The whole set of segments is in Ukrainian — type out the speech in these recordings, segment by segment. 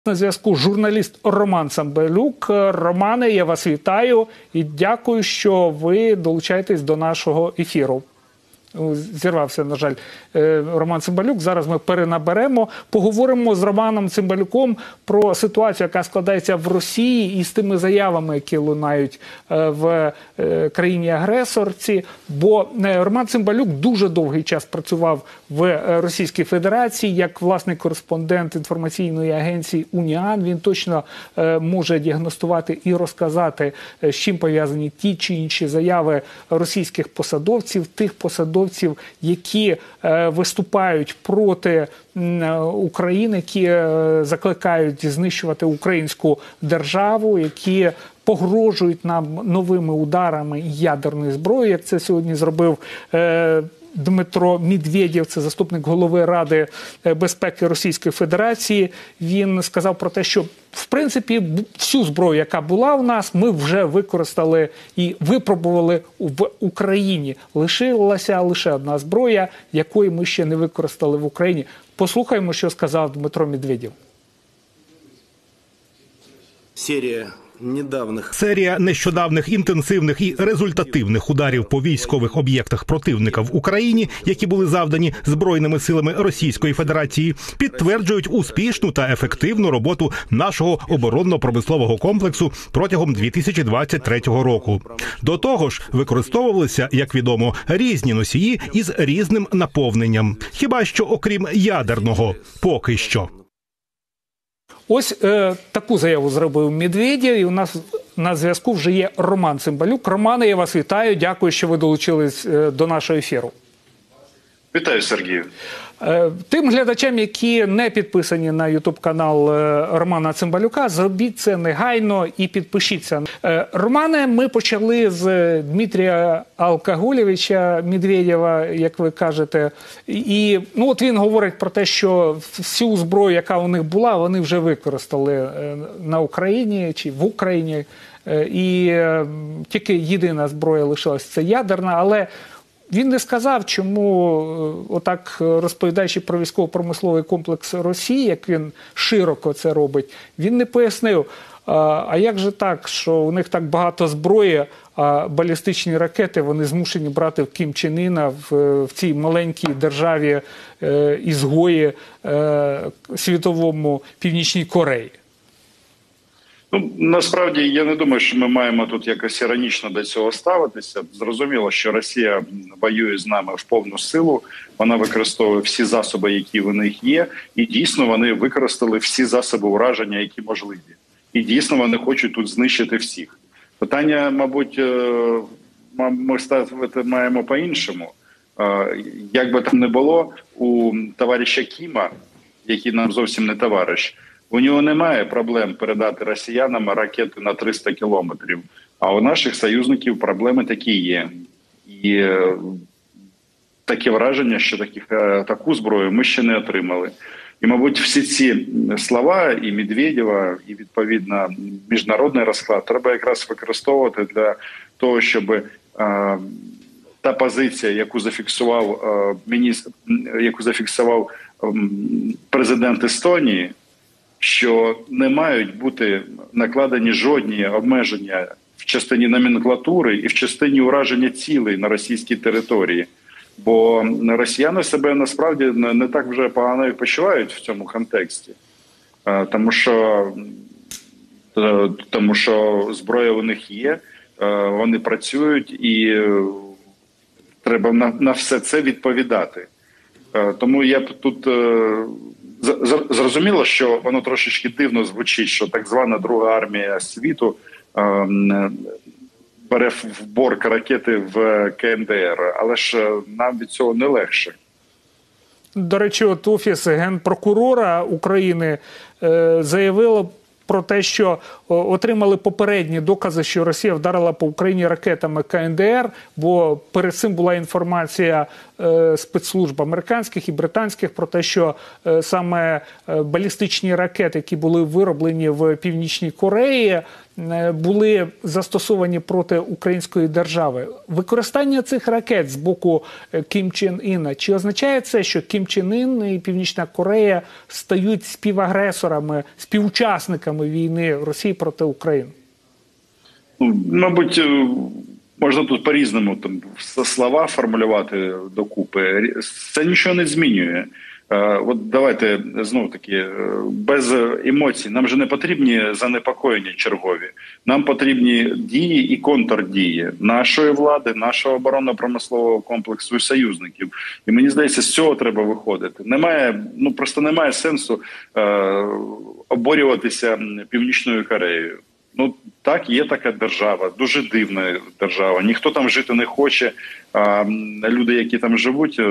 На зв'язку журналіст Роман Цимбалюк. Романе, я вас вітаю і дякую, що ви долучаєтесь до нашого ефіру. Зірвався, на жаль, Роман Цимбалюк. Зараз ми перенаберемо. Поговоримо з Романом Цимбалюком про ситуацію, яка складається в Росії, і з тими заявами, які лунають в країні-агресорці. Бо Роман Цимбалюк дуже довгий час працював в Російській Федерації як власний кореспондент інформаційної агенції «Уніан». Він точно може діагностувати і розказати, з чим пов'язані ті чи інші заяви російських посадовців, тих посадовців, які виступають проти України, які закликають знищувати українську державу, які погрожують нам новими ударами ядерної зброї, як це сьогодні зробив Дмитро Медведєв, це заступник голови Ради безпеки Російської Федерації. Він сказав про те, що в принципі всю зброю, яка була у нас, ми вже використали і випробували в Україні. Лишилася лише одна зброя, якої ми ще не використали в Україні. Послухаємо, що сказав Дмитро Медведєв. Серія нещодавних інтенсивних і результативних ударів по військових об'єктах противника в Україні, які були завдані Збройними силами Російської Федерації, підтверджують успішну та ефективну роботу нашого оборонно-промислового комплексу протягом 2023 року. До того ж, використовувалися, як відомо, різні носії із різним наповненням. Хіба що окрім ядерного. Поки що. Ось таку заяву зробив Медведєв, і у нас на зв'язку вже є Роман Цимбалюк. Романе, я вас вітаю, дякую, що ви долучились до нашого ефіру. Вітаю, Сергію. Тим глядачам, які не підписані на YouTube-канал Романа Цимбалюка, зробіть це негайно і підпишіться. Романе, ми почали з Дмитрія Алкоголєвича Медведєва, як ви кажете. І от він говорить про те, що всю зброю, яка у них була, вони вже використали на Україні чи в Україні. І тільки єдина зброя лишилась – це ядерна, але він не сказав, чому, отак розповідаючи про військово-промисловий комплекс Росії, як він широко це робить, він не пояснив, а як же так, що у них так багато зброї, а балістичні ракети вони змушені брати в Кім Чен Іна, в цій маленькій державі ізгої світовому Північній Кореї. Насправді, я не думаю, що ми маємо тут якось іронічно до цього ставитися. Зрозуміло, що Росія воює з нами в повну силу, вона використовує всі засоби, які в них є, і дійсно вони використали всі засоби ураження, які можливі. І дійсно вони хочуть тут знищити всіх. Питання, мабуть, ми ставити маємо по-іншому. Як би там не було, у товариша Кіма, який нам зовсім не товариш, у нього немає проблем передати росіянам ракети на 300 кілометрів. А у наших союзників проблеми такі є. І таке враження, що таку зброю ми ще не отримали. І, мабуть, всі ці слова і Медведєва, і, відповідно, міжнародний розклад треба якраз використовувати для того, щоб та позиція, яку зафіксував президент Естонії, що не мають бути накладені жодні обмеження в частині номенклатури і в частині ураження цілей на російській території. Бо росіяни себе насправді не так вже погано і почувають в цьому контексті. Тому що зброя у них є, вони працюють і треба на все це відповідати. Тому я б тут... Зрозуміло, що воно трошечки дивно звучить, що так звана Друга армія світу бере в борг ракети в КНДР, але ж нам від цього не легше. До речі, от Офіс Генпрокурора України заявило про те, що отримали попередні докази, що Росія вдарила по Україні ракетами КНДР, бо перед цим була інформація спецслужб американських і британських про те, що саме балістичні ракети, які були вироблені в Північній Кореї, були застосовані проти української держави. Використання цих ракет з боку Кім Чен Іна, чи означає це, що Кім Чен Ін і Північна Корея стають співагресорами, співучасниками війни Росії проти України? Ну, мабуть, можна тут по-різному там слова формулювати докупи. Це нічого не змінює. От давайте знову таки без емоцій. Нам же не потрібні занепокоєння чергові. Нам потрібні дії і контрдії нашої влади, нашого оборонно-промислового комплексу і союзників. І мені здається, з цього треба виходити. Просто немає сенсу обурюватися Північною Кореєю. Ну, так, є така держава, дуже дивна держава. Ніхто там жити не хоче. А люди, які там живуть,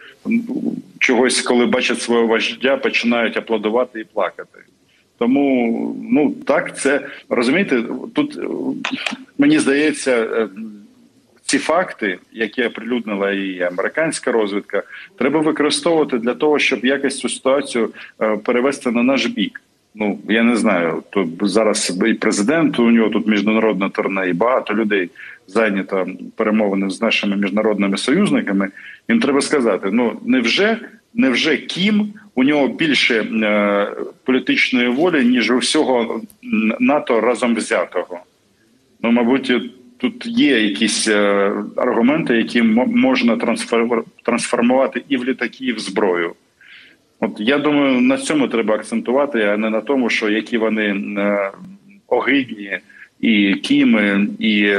чогось, коли бачать свого вождя, починають аплодувати і плакати. Тому, так, це, розумієте, тут, мені здається, ці факти, які оприлюднила і американська розвідка, треба використовувати для того, щоб якось цю ситуацію перевести на наш бік. Ну, я не знаю, тут зараз і президент, у нього тут міжнародне турне, і багато людей зайнято перемовини з нашими міжнародними союзниками. Їм треба сказати, невже Кім, у нього більше політичної волі, ніж у всього НАТО разом взятого? Ну, мабуть, тут є якісь аргументи, які можна трансформувати і в літаки, і в зброю. От я думаю, на цьому треба акцентувати, а не на тому, що які вони огидні, і Кім, і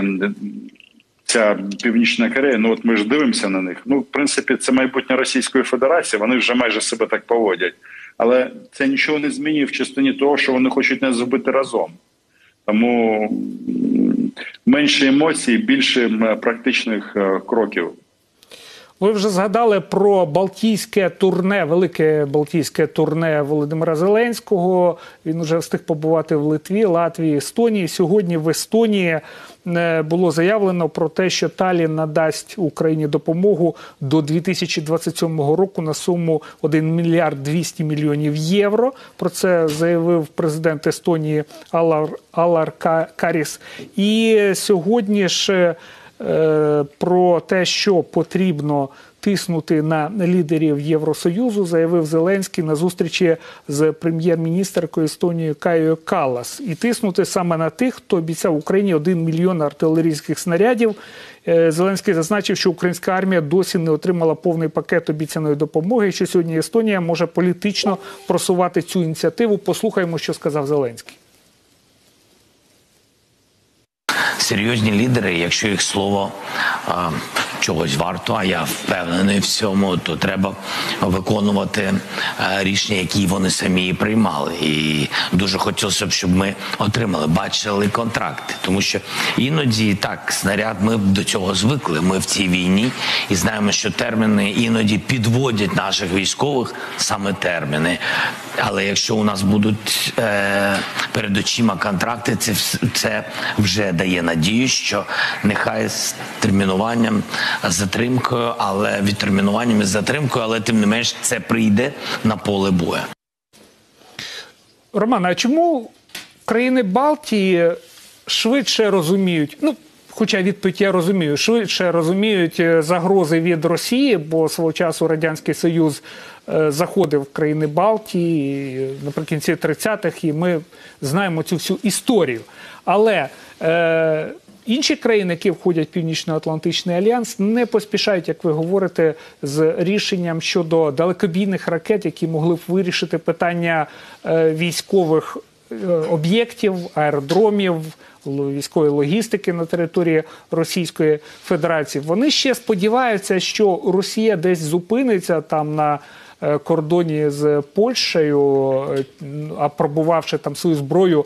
ця Північна Корея. Ну от ми ж дивимося на них. Ну, в принципі, це майбутнє Російської Федерації, вони вже майже себе так поводять. Але це нічого не змінює в частині того, що вони хочуть нас зробити разом. Тому менше емоцій, більше практичних кроків. Ви вже згадали про балтійське турне, велике балтійське турне Володимира Зеленського. Він вже встиг побувати в Литві, Латвії, Естонії. Сьогодні в Естонії було заявлено про те, що Таллін надасть Україні допомогу до 2027 року на суму 1 мільярд 200 мільйонів євро. Про це заявив президент Естонії Алар Каріс. І сьогодні ж про те, що потрібно тиснути на лідерів Євросоюзу, заявив Зеленський на зустрічі з прем'єр-міністеркою Естонії Каєю Каллас. І тиснути саме на тих, хто обіцяв Україні 1 мільйон артилерійських снарядів. Зеленський зазначив, що українська армія досі не отримала повний пакет обіцяної допомоги, і що сьогодні Естонія може політично просувати цю ініціативу. Послухаємо, що сказав Зеленський. Серйозні лідери, якщо їх слово чогось варто, а я впевнений в цьому, то треба виконувати рішення, які вони самі приймали. І дуже хотілося б, щоб ми отримали, бачили контракти. Тому що іноді, так, снаряд, ми до цього звикли, ми в цій війні, і знаємо, що терміни іноді підводять наших військових, саме терміни. Але якщо у нас будуть перед очима контракти, це вже дає надію, що нехай з термінуванням, з затримкою, але відтермінуванням і з затримкою, але тим не менш це прийде на поле бою. Роман, а чому країни Балтії швидше розуміють, хоча відповідь я розумію, швидше розуміють загрози від Росії, бо свого часу Радянський Союз заходив в країни Балтії наприкінці 30-х, і ми знаємо цю всю історію. Але інші країни, які входять в Північно-Атлантичний альянс, не поспішають, як ви говорите, з рішенням щодо далекобійних ракет, які могли б вирішити питання військових об'єктів, аеродромів, військової логістики на території Російської Федерації. Вони ще сподіваються, що Росія десь зупиниться там на кордоні з Польщею, апробувавши там свою зброю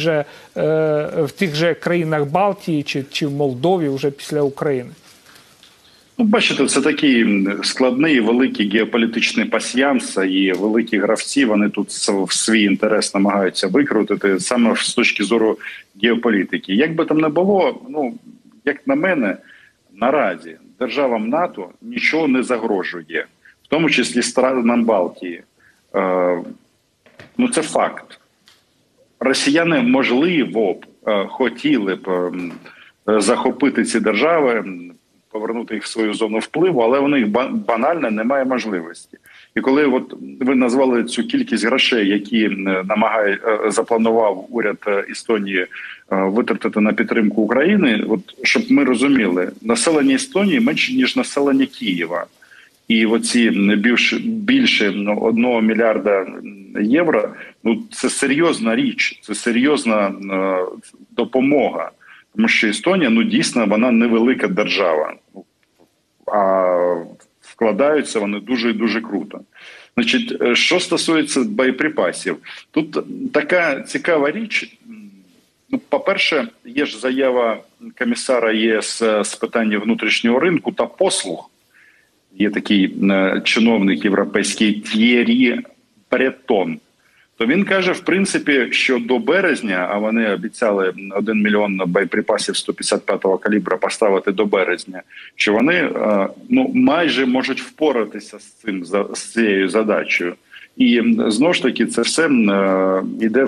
в тих же країнах Балтії чи в Молдові вже після України. Ну, бачите, це такий складний, великий геополітичний пасьянс, і великі гравці, вони тут в свій інтерес намагаються викрутити, саме з точки зору геополітики. Як би там не було, як на мене, наразі державам НАТО нічого не загрожує, в тому числі странам Балтії. Це факт. Росіяни, можливо, хотіли б захопити ці держави, повернути їх в свою зону впливу, але у них банально немає можливості. І коли от ви назвали цю кількість грошей, які запланував уряд Естонії витратити на підтримку України, от щоб ми розуміли, населення Естонії менше ніж населення Києва. І оці більше 1 мільярда євро, ну це серйозна річ, це серйозна допомога. Тому що Естонія, ну дійсно, вона невелика держава, а вкладаються вони дуже і дуже круто. Значить, що стосується боєприпасів, тут така цікава річ. Ну, по-перше, є ж заява комісара ЄС з питань внутрішнього ринку та послуг. Є такий чиновник європейський Т'єрі Бретон. То він каже, в принципі, що до березня, а вони обіцяли 1 мільйон боєприпасів 155-го калібра поставити до березня, що вони ну, майже можуть впоратися з цією задачею. І знову ж таки це все йде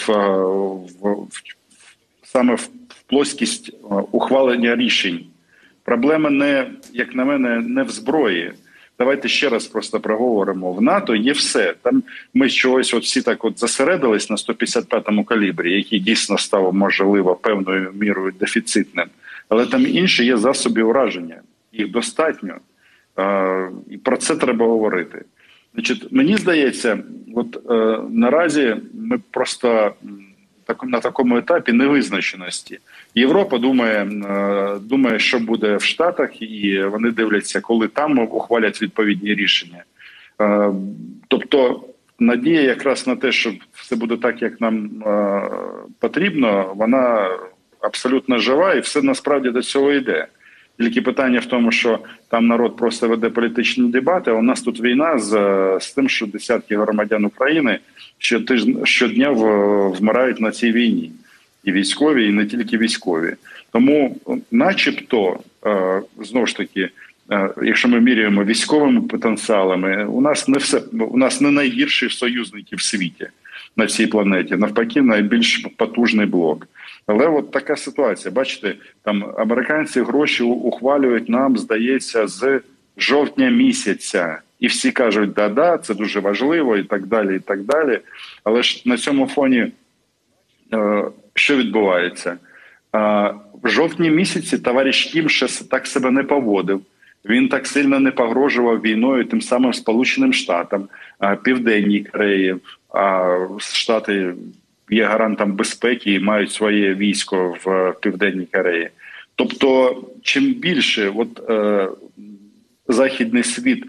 саме в плоскість ухвалення рішень. Проблема не, як на мене, не в зброї. Давайте ще раз просто проговоримо. В НАТО є все. Там ми чогось всі так засередились на 155-му калібрі, який дійсно став, можливо, певною мірою дефіцитним. Але там інші є засоби ураження. Їх достатньо. І про це треба говорити. Значить, мені здається, наразі ми просто на такому етапі невизначеності. Європа думає, що буде в Штатах, і вони дивляться, коли там ухвалять відповідні рішення. Тобто надія якраз на те, що все буде так, як нам потрібно, вона абсолютно жива, і все насправді до цього йде. Тільки питання в тому, що там народ просто веде політичні дебати, а у нас тут війна з тим, що десятки громадян України щодня вмирають на цій війні. І військові, і не тільки військові. Тому начебто, знову ж таки, якщо ми міряємо військовими потенціалами, у нас не найгірші союзники в світі на цій планеті. Навпаки, найбільш потужний блок. Але от така ситуація. Бачите, там американці гроші ухвалюють нам, здається, з жовтня місяця. І всі кажуть, да-да, це дуже важливо, і так далі, і так далі. Але ж на цьому фоні що відбувається? В жовтні місяці товариш Кім ще так себе не поводив. Він так сильно не погрожував війною тим самим Сполученим Штатам, Південній Кореї. Штати є гарантом безпеки і мають своє військо в Південній Кореї. Тобто, чим більше західний світ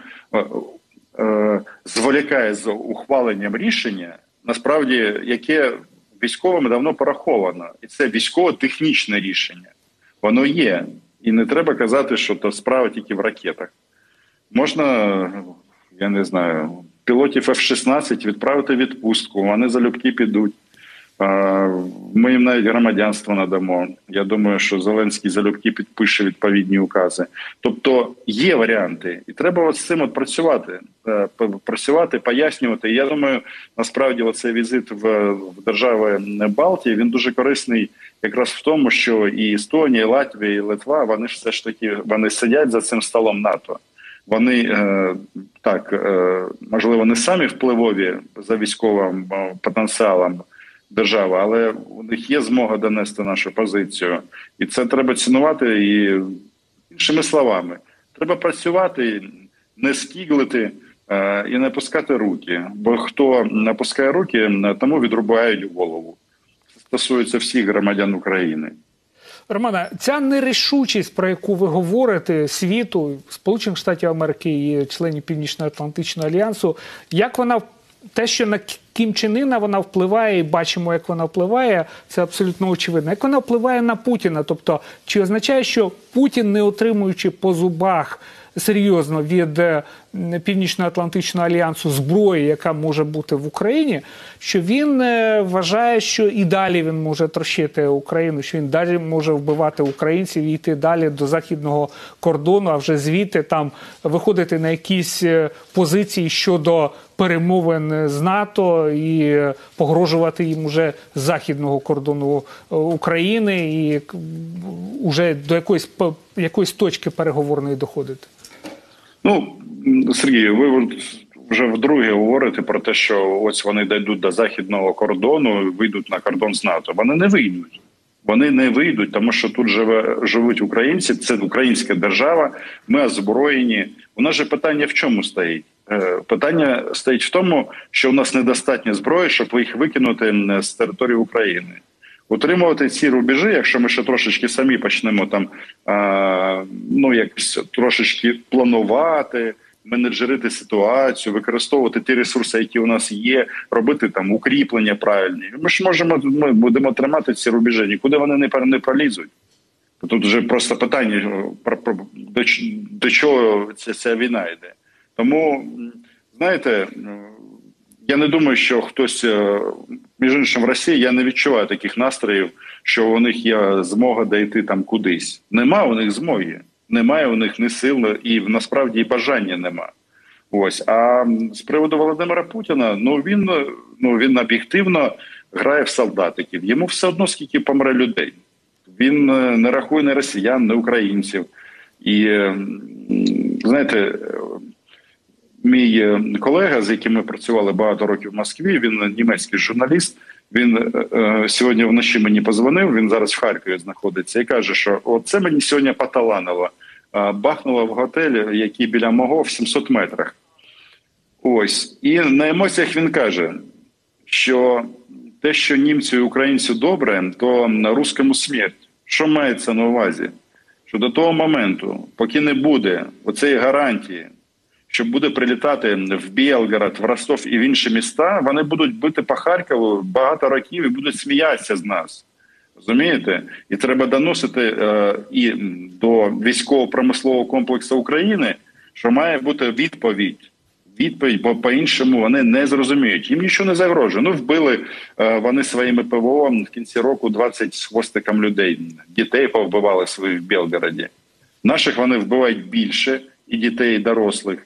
зволікає з ухваленням рішення, насправді, яке військовими давно пораховано. І це військово-технічне рішення. Воно є. І не треба казати, що то справа тільки в ракетах. Можна, я не знаю, пілотів F-16 відправити в відпустку, вони залюбки підуть. Ми їм навіть громадянство надамо. Я думаю, що Зеленський залюбки підпише відповідні укази. Тобто є варіанти. І треба з цим працювати, пояснювати. І я думаю, насправді оцей візит в держави Балтії, він дуже корисний якраз в тому, що і Естонія, і Латвія, і Литва, вони все ж таки сидять за цим столом НАТО. Вони, можливо, не самі впливові за військовим потенціалом держави, але у них є змога донести нашу позицію. І це треба цінувати. І іншими словами, треба працювати, не скіглити і не пускати руки. Бо хто напускає руки, тому відрубають голову. Це стосується всіх громадян України. Романе, ця нерішучість, про яку ви говорите, світу, Сполучених Штатів Америки і членів Північно-Атлантичного альянсу, як вона, те, що на Кім Чен Іна вона впливає, і бачимо, як вона впливає, це абсолютно очевидно. Як вона впливає на Путіна? Тобто, чи означає, що Путін, не отримуючи по зубах серйозно від Північно-Атлантичного альянсу зброї, яка може бути в Україні, що він вважає, що і далі він може трощити Україну, що він далі може вбивати українців і йти далі до західного кордону, а вже звідти там виходити на якісь позиції щодо перемовин з НАТО, і погрожувати їм уже з західного кордону України і уже до якоїсь точки переговорної доходити? Ну, Сергій, ви вже вдруге говорите про те, що ось вони дійдуть до західного кордону і вийдуть на кордон з НАТО. Вони не вийдуть. Вони не вийдуть, тому що тут живуть українці, це українська держава, ми озброєні. У нас же питання в чому стоїть? Питання стоїть в тому, що у нас недостатньо зброї, щоб їх викинути з території України. Утримувати ці рубежі, якщо ми ще трошечки самі почнемо там, якось трошечки планувати, менеджерити ситуацію, використовувати ті ресурси, які у нас є, робити там укріплення правильні. Ми будемо тримати ці рубежі, нікуди вони не пролізуть. Тут вже просто питання, до чого ця війна йде. Тому, знаєте, я не думаю, що хтось, між іншим в Росії, я не відчуваю таких настроїв, що у них є змога дійти там кудись. Нема у них змоги. Немає у них ні сил, і насправді і бажання нема. Ось. А з приводу Володимира Путіна, він об'єктивно грає в солдатиків. Йому все одно, скільки помре людей. Він не рахує ні росіян, ні українців. І, знаєте, мій колега, з яким ми працювали багато років в Москві, він німецький журналіст, він сьогодні вночі мені позвонив, він зараз в Харкові знаходиться, і каже, що оце мені сьогодні поталанило. Бахнуло в готелі, який біля мого, в 700 метрах. Ось. І на емоціях він каже, що те, що німцю і українцю добре, то русскому смерть. Що мається на увазі? Що до того моменту, поки не буде оцеї гарантії, що буде прилітати в Білгород, в Ростов і в інші міста, вони будуть бити по Харкову багато років і будуть сміятися з нас. Розумієте? І треба доносити і до військово-промислового комплексу України, що має бути відповідь. Відповідь, бо по-іншому вони не зрозуміють. Їм нічого не загрожує. Вбили вони своїми ПВО в кінці року 20 з хвостиком людей. Дітей повбивали своїх в Білгороді. Наших вони вбивають більше, і дітей, і дорослих.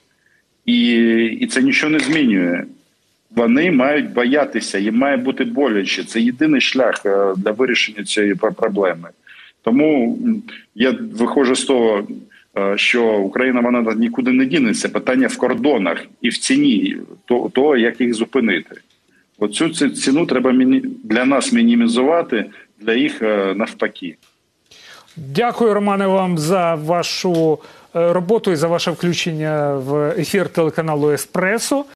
І це нічого не змінює. Вони мають боятися, їм має бути боляче. Це єдиний шлях для вирішення цієї проблеми. Тому я виходжу з того, що Україна вона нікуди не дінеться. Питання в кордонах і в ціні того, як їх зупинити. Оцю ціну треба для нас мінімізувати, для їх навпаки. Дякую, Романе, вам за вашу роботу і за ваше включення в ефір телеканалу «Еспресо».